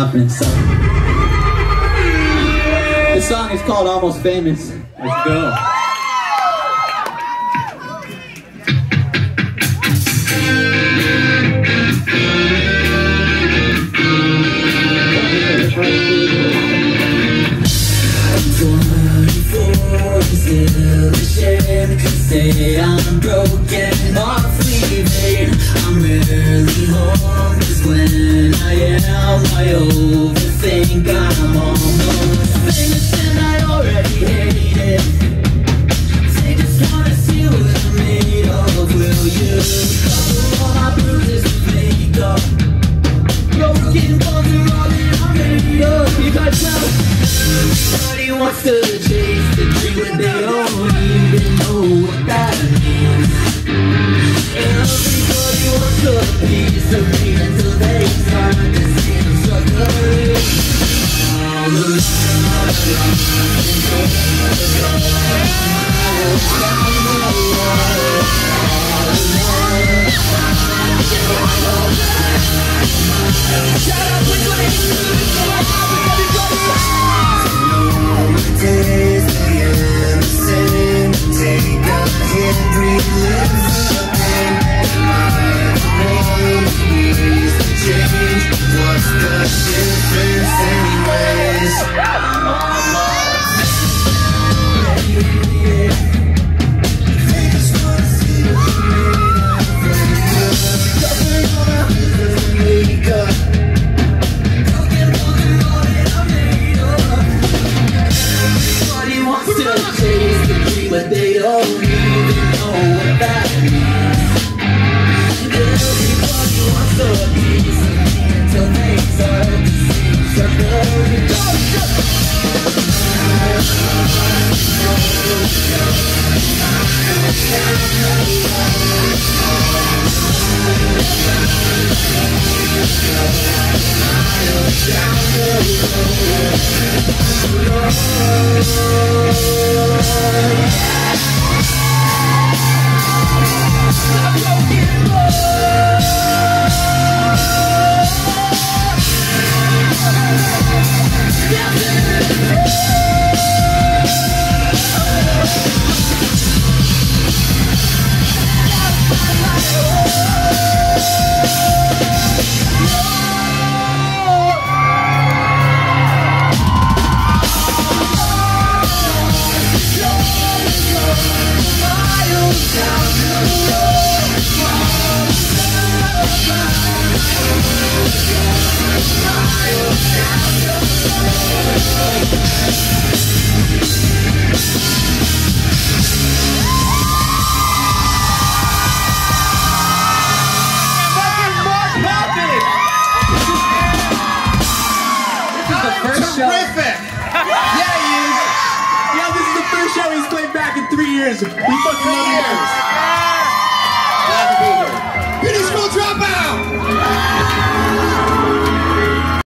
confidence. So this song is called Almost Famous. Let's go. Say I'm broken off leaving. I'm rarely home, 'cause when I am, I overthink. I'm almost famous and I already hate it. They just wanna see what I'm made of. Will you cover all my bruises with makeup? Broken bones are all that I'm made of. Because nobody wants to chase the dream that they don't even know what that means. Everybody wants a piece of me until they start to see the struggle. All the but they don't even know what that means. Everybody wants a piece of me until they start to see circles. Terrific! Yeah, he is. Yeah, this is the first show he's played back in 3 years. We fucking love you guys. Glad to be here. Finish School Dropout!